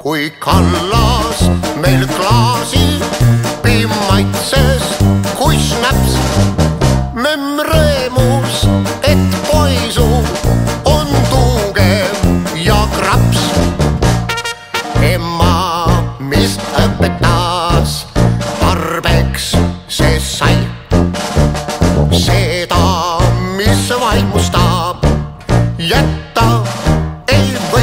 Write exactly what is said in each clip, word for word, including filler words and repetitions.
kui kallas meil klaasi pimmaitses kui snaps. Memm rõemus, et poisu on tugev ja kraps. Emma, mis õpetas, tarbeks see sai. Seda, mis vaimustab, jätta ei või.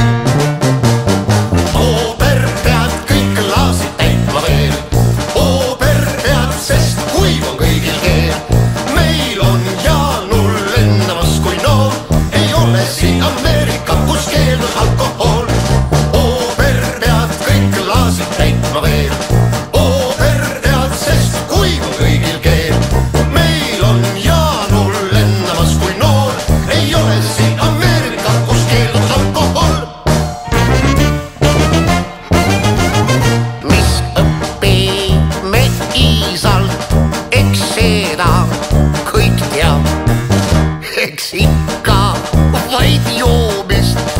Ooper pead kõik klaasid täitma veel. Ooper pead, sest kuiv on kõigil keel. Meil on Jaanul lendamas kui noor. Ei ole siin Ameerika, kus keeldus alkohol. Ooper pead kõik klaasid täitma veel. Ooper pead, sest kuiv on kõigil keel. Meil on Jaanul lendamas kui noor. Ei ole siin Ameerika, kus keeldus alkohol. Mis õpime Iisalt, eks seda kõik teab. Eks ikka vaid joomist